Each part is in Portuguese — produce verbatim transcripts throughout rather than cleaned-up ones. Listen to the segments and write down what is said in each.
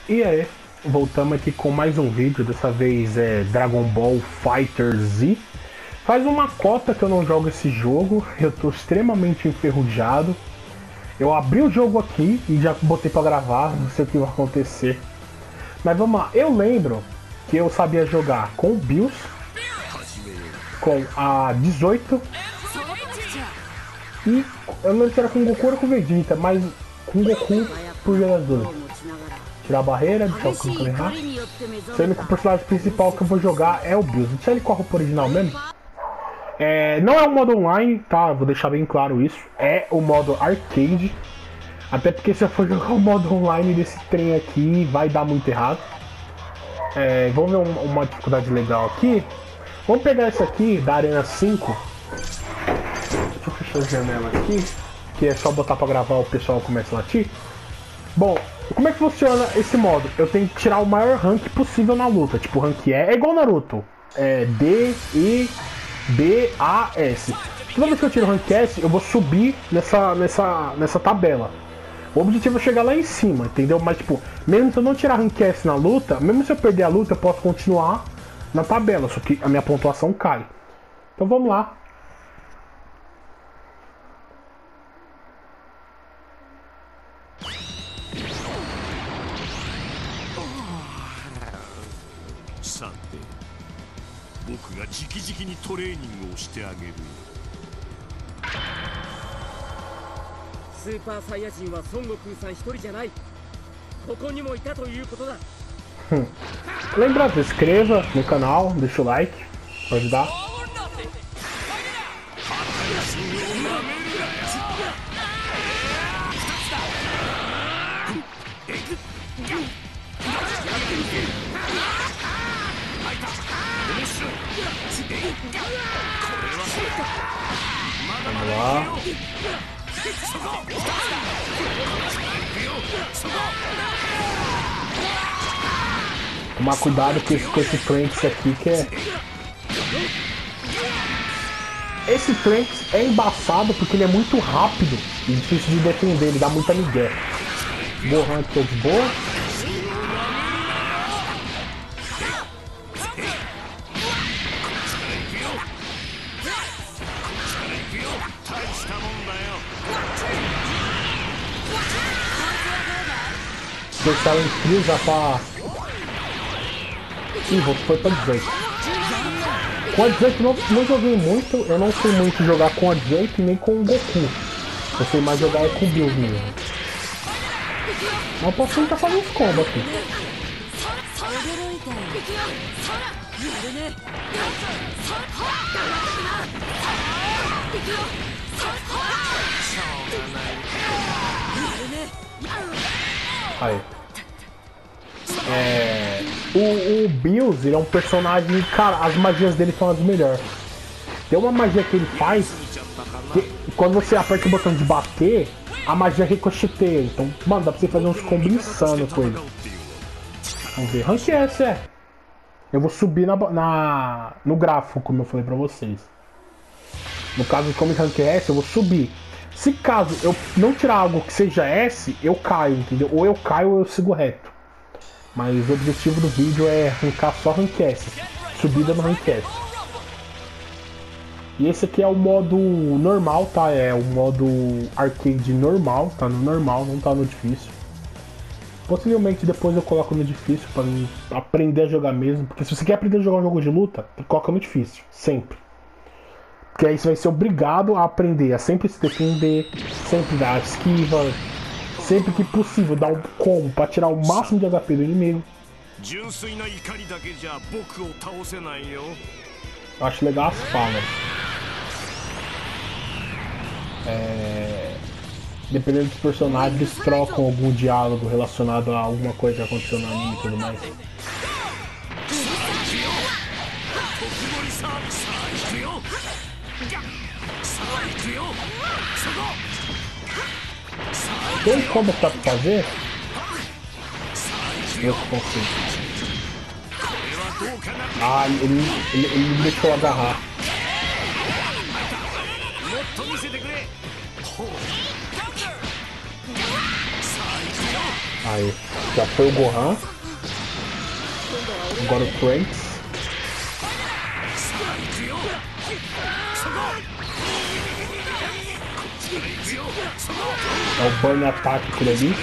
E aí, voltamos aqui com mais um vídeo, dessa vez é Dragon Ball Fighter Z. Faz uma cota que eu não jogo esse jogo, eu tô extremamente enferrujado. Eu abri o jogo aqui e já botei pra gravar, não sei o que vai acontecer. Mas vamos lá, eu lembro que eu sabia jogar com o Bills, com a dezoito, e eu não lembro se era com o Goku ou com o Vegeta, mas com o Goku por jogador. Tirar a barreira, deixar o Goku errar. Sendo que o personagem principal que eu vou jogar é o Bills. Deixa ele com a roupa original mesmo. É, não é o modo online, tá? Vou deixar bem claro isso. É o modo arcade. Até porque se eu for jogar o modo online desse trem aqui, vai dar muito errado. É, vamos ver uma, uma dificuldade legal aqui. Vamos pegar esse aqui da Arena cinco. Deixa eu fechar a janela aqui, que é só botar pra gravar, o pessoal começa a latir. Bom, como é que funciona esse modo? Eu tenho que tirar o maior rank possível na luta. Tipo, rank E é igual Naruto. É D, E, B, A, S. Toda vez que eu tiro o rank S, eu vou subir nessa, nessa, nessa tabela. O objetivo é chegar lá em cima, entendeu? Mas, tipo, mesmo se eu não tirar rank S na luta, mesmo se eu perder a luta, eu posso continuar na tabela, só que a minha pontuação cai. Então vamos lá. Lembra, se inscreva no canal, deixa o like para ajudar. Vamos lá. Tomar cuidado com esse, com esse Trunks aqui, que é... Esse Trunks é embaçado porque ele é muito rápido e difícil de defender, ele dá muita migué. Gohan aqui é de boa. Especial em trio já tá... Ih, foi pra dezoito. Com a dezoito não, não joguei muito, eu não sei muito jogar com a dezoito nem com o Goku. Eu sei mais jogar com o Bills mesmo. Mas eu posso tentar fazer uns combos aqui. Aí. É, o, o Bills, ele é um personagem, cara, as magias dele são as melhores. Tem uma magia que ele faz que quando você aperta o botão de bater, a magia ricocheteia. Então, mano, dá pra você fazer uns combos insanos com ele. Vamos ver. Rank S, é. Eu vou subir na, na, no gráfico, como eu falei pra vocês. No caso de como Rank S, eu vou subir. Se caso eu não tirar algo que seja S, eu caio, entendeu? Ou eu caio ou eu sigo reto. Mas o objetivo do vídeo é arrancar só Rank S. Subida no Rank S. E esse aqui é o modo normal, tá? É o modo arcade normal, tá no normal, não tá no difícil. Possivelmente depois eu coloco no difícil pra aprender a jogar mesmo. Porque se você quer aprender a jogar um jogo de luta, coloca no difícil, sempre. Porque aí você vai ser obrigado a aprender a sempre se defender, sempre dar esquiva, sempre que possível dar um combo para tirar o máximo de H P do inimigo. Eu acho legal as falas. É... Dependendo dos personagens, eles trocam algum diálogo relacionado a alguma coisa que aconteceu no anime e tudo mais. Tem como pra fazer? Eu consigo. Ah, ele, ele, ele me deixou agarrar. Aí, já foi o Gohan. Agora o Trunks. É o Burn Attack aquele ali.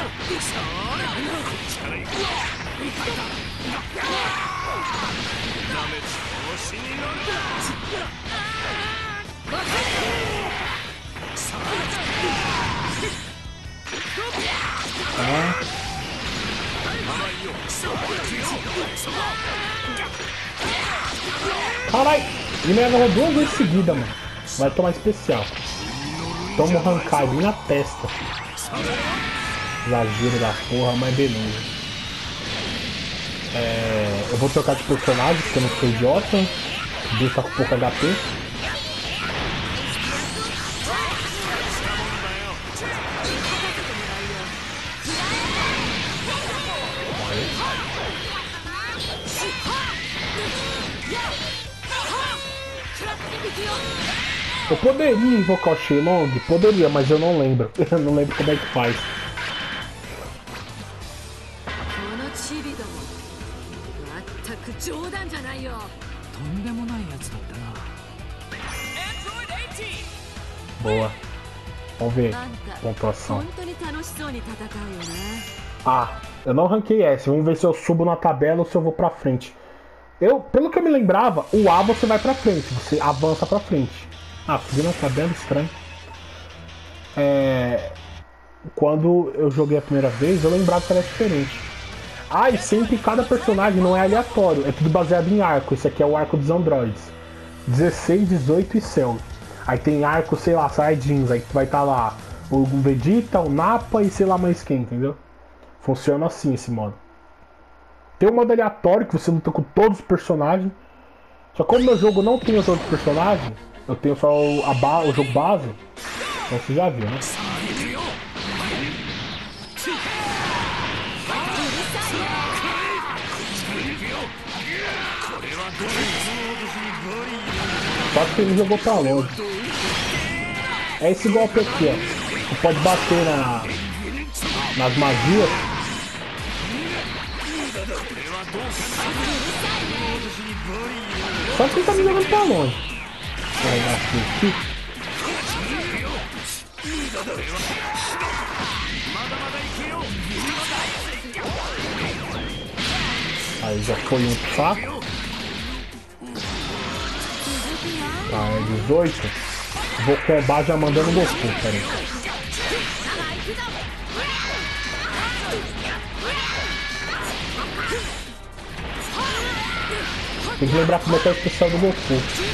Ah. Caralho, ele me agarrou duas vezes seguidas, mano. Vai tomar especial. Toma um Hankai bem na testa. Exagero da porra, mas beleza. É, eu vou trocar de personagem, porque eu não sou idiota. O Bill tá com pouco H P. Eu poderia invocar o Shenlong? Poderia, mas eu não lembro. Eu não lembro como é que faz. Boa. Vamos ver. Pontuação. Ah, eu não ranquei S. Vamos ver se eu subo na tabela ou se eu vou pra frente. Eu, pelo que eu me lembrava, o A você vai pra frente. Você avança pra frente. Ah, subi na tabela, estranho. É... Quando eu joguei a primeira vez, eu lembrava que era diferente. Ah, e sempre cada personagem não é aleatório. É tudo baseado em arco. Esse aqui é o arco dos androides. dezesseis, dezoito e Cell. Aí tem arco, sei lá, Saiyajins. Aí vai estar tá lá o Vegeta, o Nappa e sei lá mais quem, entendeu? Funciona assim esse modo. Tem um modo aleatório que você luta com todos os personagens. Só que como meu jogo não tem os outros personagens, eu tenho só o, a ba o jogo base. Então você já viu, né? Só que ele jogou pra longe. É esse golpe aqui, ó. Você pode bater na, nas magias. Só que ele tá me jogando pra longe. Aqui. Aí já foi um saco. Tá, é dezoito. Vou combar já mandando Goku, peraí. Tem que lembrar como é que é o especial do Goku.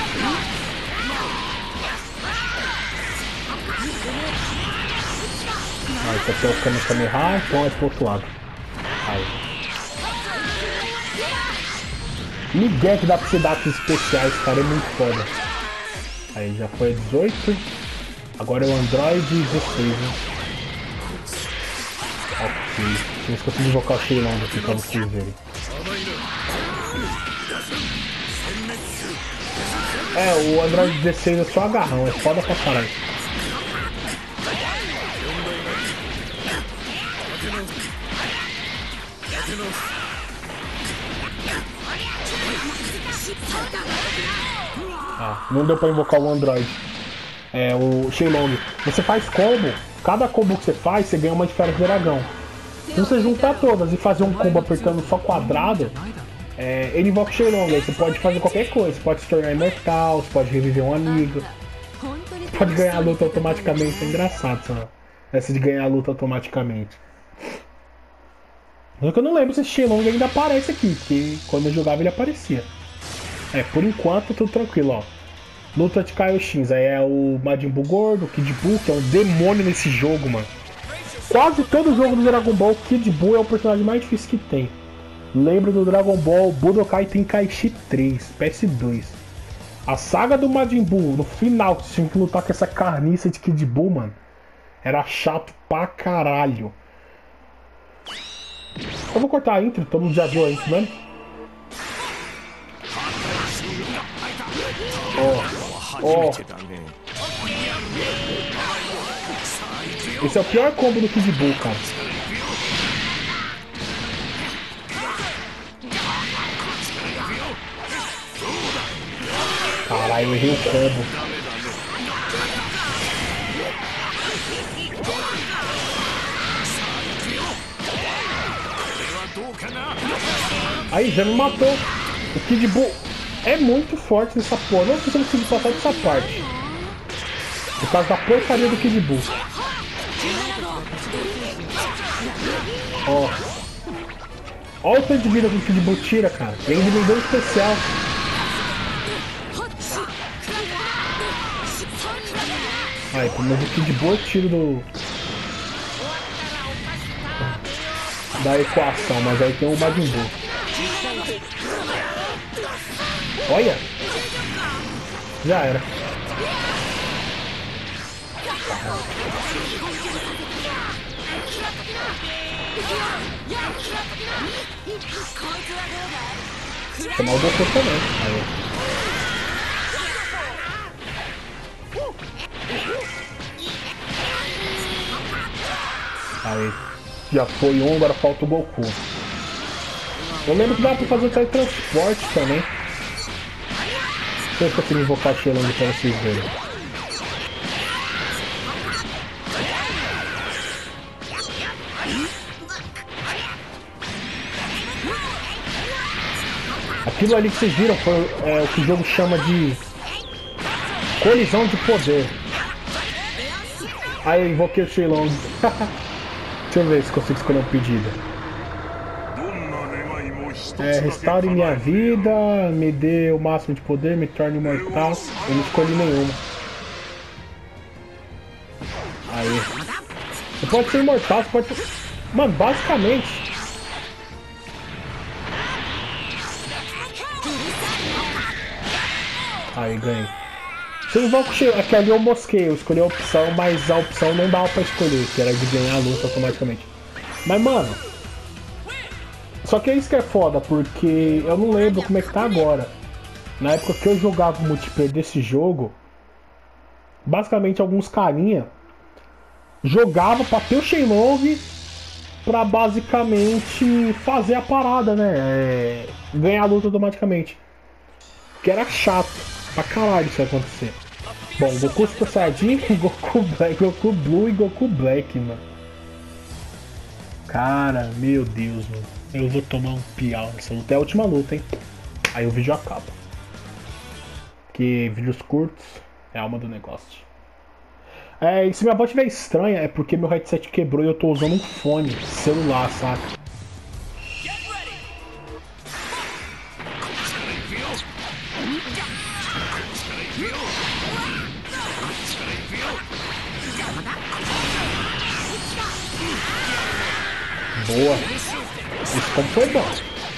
Ah, esse aqui é o Kamehameha, então é pro outro lado. Aí. Miguel que dá pra você dar com especiais, cara, é muito foda. Aí já foi dezoito. Agora é o Android dezesseis, né? Ok. Não esqueci de invocar o Shenlong aqui pra vocês verem. É, o Android dezesseis é só agarrão, é foda pra caralho. Ah, não deu pra invocar o Android. É, o Shenlong. Você faz combo, cada combo que você faz, você ganha uma esfera de dragão. Se você juntar todas e fazer um combo apertando só quadrado, é, ele invoca o Shenlong. Aí você pode fazer qualquer coisa. Você pode se tornar imortal, você pode reviver um amigo. Você pode ganhar a luta automaticamente. É engraçado essa, essa de ganhar a luta automaticamente. Só que eu não lembro se esse Shenlong ainda aparece aqui, porque quando eu jogava ele aparecia. É, por enquanto tudo tranquilo, ó. Luta de Kaioshins, aí é o Majin Buu gordo, o Kid Buu, que é um demônio nesse jogo, mano. Quase todo jogo do Dragon Ball, o Kid Buu é o personagem mais difícil que tem. Lembro do Dragon Ball Budokai Tenkaichi três, P S dois. A saga do Majin Buu, no final, que você tinha que lutar com essa carniça de Kid Buu, mano, era chato pra caralho. Eu vou cortar a intro, todo mundo já viu a intro, né? Ó, ó. Esse é o pior combo do Kid Buu, cara. Caralho, eu errei o combo. Aí, já me matou. O Kid Buu é muito forte nessa porra. Não sei se eu consigo passar dessa parte. Por causa da porcaria do Kid Buu. Ó. Ó o tanto de vida que o Kid Buu tira, cara. Ele ainda me deu um especial. Aí, pelo menos o Kid Buu eu tiro do... da equação, mas aí tem o Majin Buu. Olha! Já era. Chamar o Goku também. Aí. Aí. Já foi um, agora falta o Goku. Eu lembro que dá pra fazer teletransporte também. Deixa eu ver se eu consigo invocar Xelong pra vocês verem. Aquilo ali que vocês viram foi é, o que o jogo chama de colisão de poder. Aí eu invoquei o Xelong. Deixa eu ver se consigo escolher um pedido. É, restaure minha vida, me dê o máximo de poder, me torne imortal. Eu não escolhi nenhuma. Aí. Você pode ser imortal, você pode ser... Mano, basicamente... Aí, ganhei. Se eu invoco o aqui ali eu mosquei, eu escolhi a opção, mas a opção não dava pra escolher, que era de ganhar a luta automaticamente. Mas, mano... Só que é isso que é foda, porque eu não lembro como é que tá agora. Na época que eu jogava o multiplayer desse jogo, basicamente alguns carinha jogavam pra ter o Shenlong pra basicamente fazer a parada, né? É, ganhar a luta automaticamente. Que era chato pra caralho isso acontecer. Bom, Goku Super Saiyajin, Goku Black, Goku Blue e Goku Black, mano. Cara, meu Deus, mano. Eu vou tomar um piau nessa luta. É a última luta, hein? Aí o vídeo acaba. Porque vídeos curtos é a alma do negócio. É, e se minha voz estiver estranha, é porque meu headset quebrou e eu tô usando um fone celular, saca? Boa! Esse como foi bom.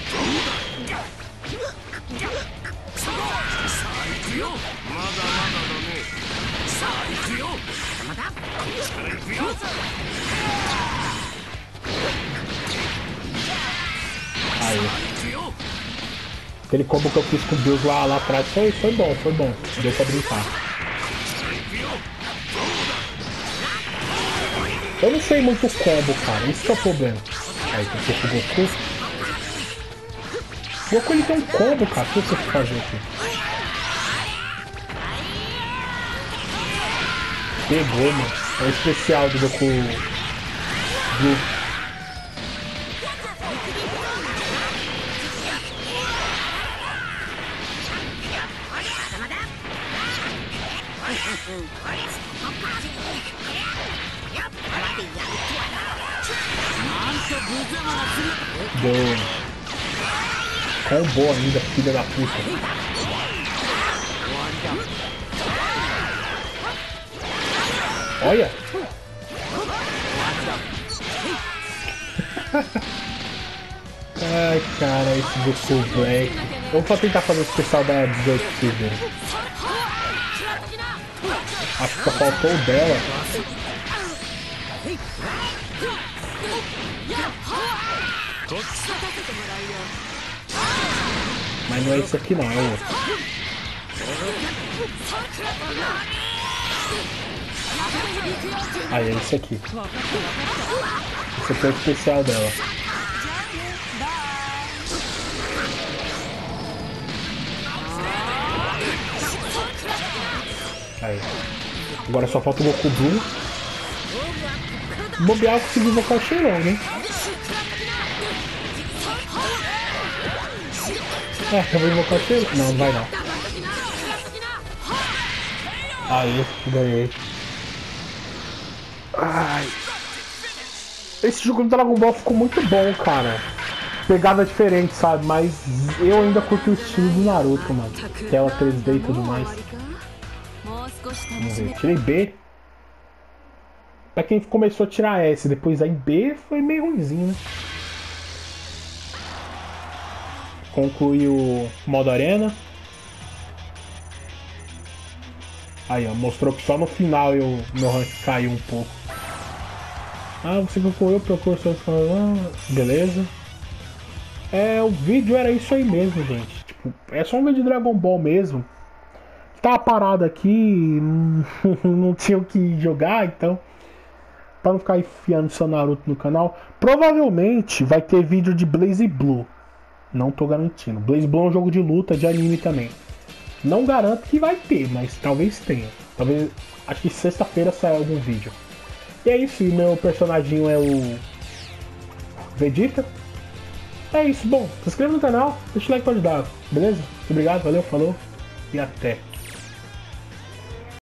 Aí. Aquele combo que eu fiz com o Deus lá, lá atrás foi, foi bom, foi bom. Deu pra brincar. Eu não sei muito o combo, cara. Isso que é o problema. Aí, tem que o Goku. O Goku ele tem um combo, cara. O que você vai fazer aqui? Pegou, mano. É o especial do Goku Blue. Deu combo ainda, filha da puta. Olha! Ai, cara, esse Goku Black. Eu vou tentar fazer o especial da dezoito pra vocês verem. Acho que só faltou o dela. Mas não é isso aqui não, é o outro. Aí, é esse aqui. Esse aqui é o especial dela. Aí. Agora só falta o Goku Blue. Bobear, eu consegui invocar o Shenlong, né? É, eu vou invocar o Shenlong. Não, não vai não. Aí, ganhei. Ai. Esse jogo do Dragon Ball ficou muito bom, cara. Pegada diferente, sabe? Mas eu ainda curto o estilo do Naruto, mano. Tela três D e tudo mais. Vamos ver, tirei B. Pra quem começou a tirar S, depois aí B foi meio ruimzinho, né? Concluí o modo arena. Aí, ó, mostrou que só no final eu, meu rank caiu um pouco. Ah, você concluiu, procurou seus... Beleza. É, o vídeo era isso aí mesmo, gente. Tipo, é só um vídeo de Dragon Ball mesmo. Tava parado aqui, não tinha o que jogar, então... Pra não ficar enfiando seu Naruto no canal, provavelmente vai ter vídeo de Blaze Blue. Não tô garantindo. Blaze Blue é um jogo de luta, de anime também. Não garanto que vai ter, mas talvez tenha. Talvez, acho que sexta-feira sai algum vídeo. E é isso, e meu personagem é o Vegeta. É isso, bom, se inscreva no canal, deixa o like pra ajudar, beleza? Obrigado, valeu, falou e até.